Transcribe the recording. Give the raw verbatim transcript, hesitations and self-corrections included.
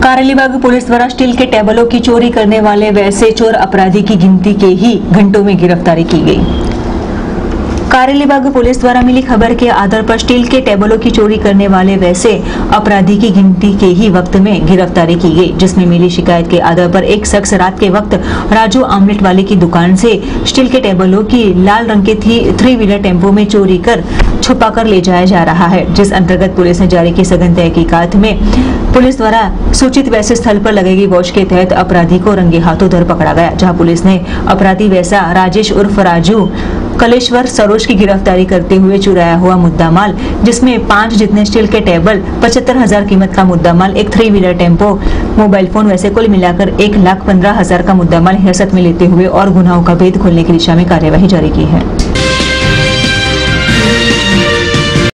Karelibaug police द्वारा steel के टेबलों की चोरी करने वाले वैसे चोर अपराधी की गिनती के ही घंटों में गिरफ्तारी की गई। कारेलीबाग पुलिस द्वारा मिली खबर के आधार पर स्टील के टेबलों की चोरी करने वाले वैसे अपराधी की गिनती के ही वक्त में गिरफ्तारी की गई, जिसमें मिली शिकायत के आधार पर एक शख्स रात के वक्त राजू आमलेट वाले की दुकान से स्टील के टेबलों की लाल रंग के थी थ्री व्हीलर टेम्पो में चोरी कर छुपा कर ले जाया जा रहा है, जिस अंतर्गत पुलिस ने जारी की सघन तहकीकात में पुलिस द्वारा सूचित वैसे स्थल पर लगेगी वॉच के तहत अपराधी को रंगे हाथों धर पकड़ा गया, जहां पुलिस ने अपराधी वैसा राजेश उर्फ राजू कलेश्वर सरोज की गिरफ्तारी करते हुए चुराया हुआ मुद्दामाल, जिसमें पांच जितने स्टील के टेबल, पचहत्तर हजार कीमत का मुद्दामाल, एक three wheeler tempo, mobile phone वैसे कुल मिलाकर एक लाख पंद्रह हजार का मुद्दामाल हिरासत में लेते हुए और गुनाहों का भेद खोलने की दिशा में कार्यवाही जारी की है।